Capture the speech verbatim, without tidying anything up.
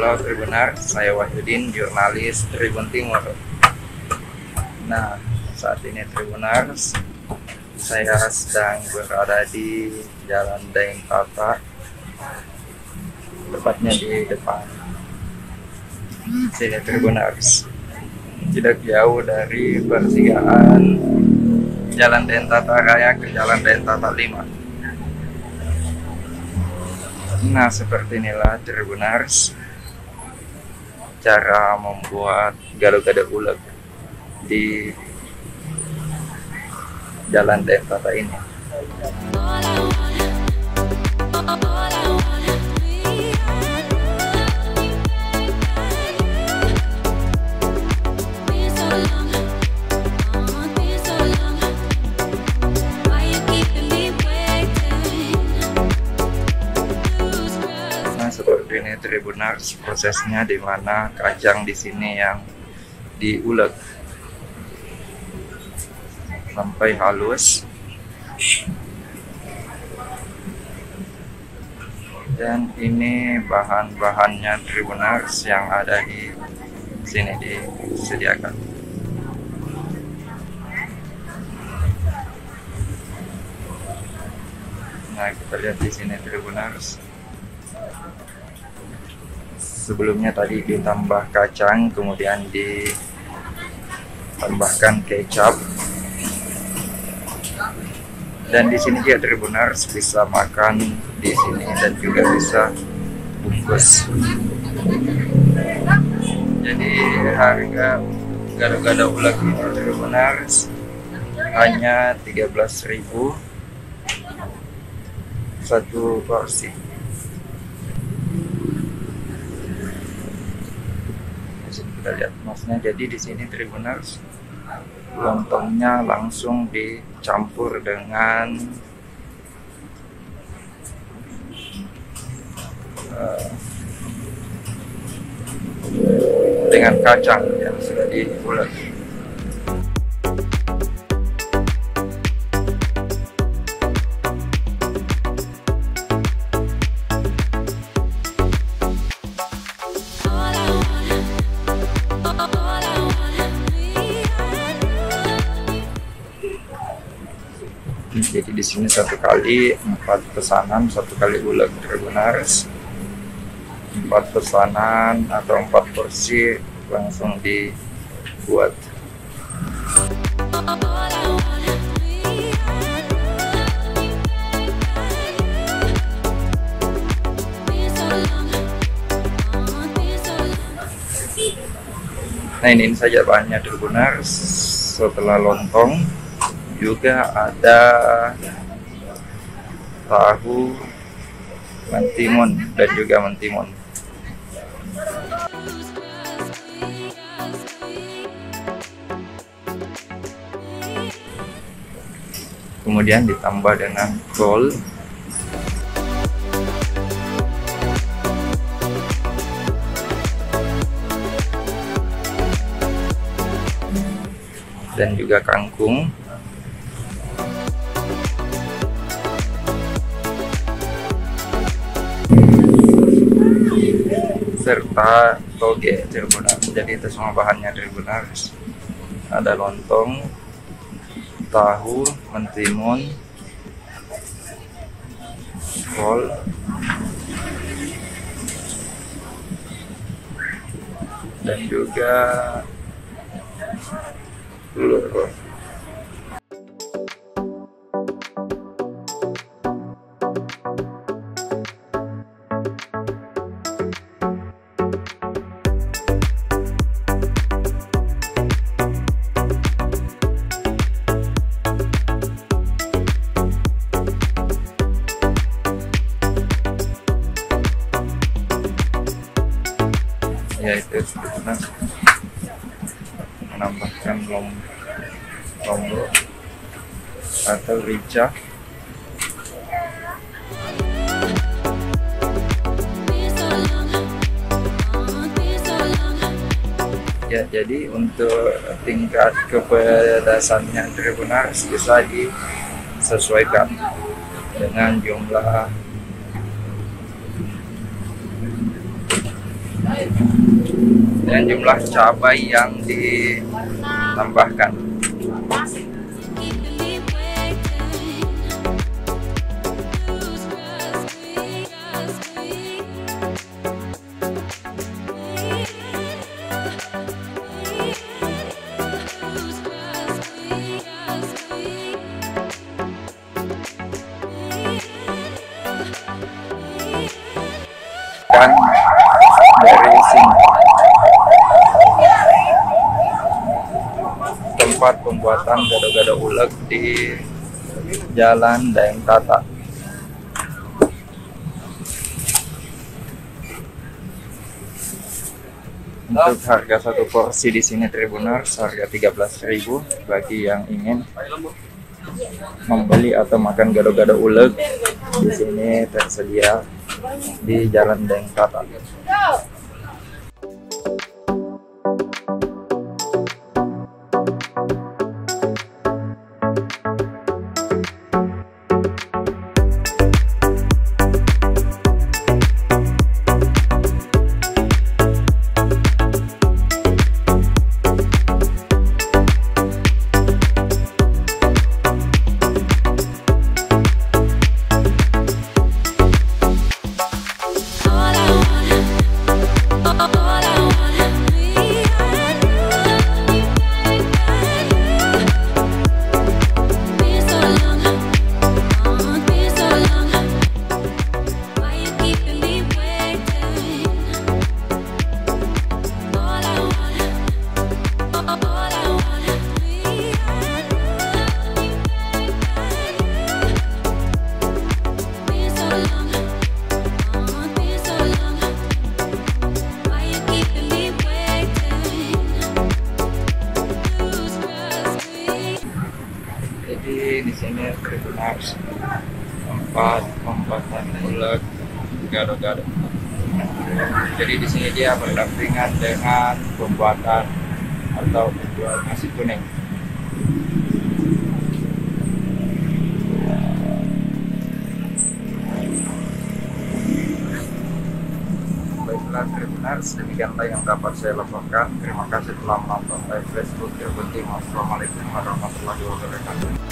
Halo Tribunar, saya Wahyudin, jurnalis Tribun Timur. Nah, saat ini Tribunars, saya sedang berada di Jalan Dentata, tepatnya di depan sini Tribunars, tidak jauh dari pertigaan Jalan Dentata Raya ke Jalan Dentata lima. Nah, seperti inilah Tribunars cara membuat gado-gado uleg di Jalan Dentata ini. Seperti ini Tribunars, prosesnya di mana kacang di sini yang diulek sampai halus, dan ini bahan-bahannya Tribunars yang ada di sini disediakan. Nah, kita lihat di sini Tribunars. Sebelumnya tadi ditambah kacang, kemudian ditambahkan kecap, dan di sini dia Tribunars bisa makan di sini dan juga bisa bungkus. Jadi harga gado-gado uleg ini Tribunars hanya tiga belas ribu satu porsi. Kita lihat masnya, jadi di sini Tribunars lontongnya langsung dicampur dengan uh, dengan kacang yang sudah diulek. Jadi di sini satu kali empat pesanan, satu kali uleg Tribunars, empat pesanan atau empat porsi langsung dibuat. Nah, ini, ini saja bahannya Tribunars. Setelah lontong juga ada tahu mentimun dan juga mentimun. Kemudian ditambah dengan kol, dan juga kangkung, serta toge Tribunars. Jadi itu semua bahannya Tribunars. Ada lontong, tahu, mentimun, kol, dan juga telur. Yaitu Tribunars menambahkan lom lombok atau rica. Ya, jadi untuk tingkat kepedasannya Tribunars bisa disesuaikan dengan jumlah dan jumlah cabai yang ditambahkan. Dan dari sini tempat pembuatan gado-gado uleg di Jalan Daeng Tata. Untuk harga satu porsi di sini Tribuners harga tiga belas ribu bagi yang ingin membeli atau makan gado-gado uleg. Di sini tersedia di Jalan Daeng Tata. Jadi di sini Tribuners tempat pembuatan uleg gado-gado. Jadi di sini dia berdampingan dengan pembuatan atau penjual nasi kuning. Baiklah Tribuners, demikianlah yang dapat saya laporkan. Terima kasih telah menonton live Facebook Tirbenting. Wassalamualaikum warahmatullahi wabarakatuh.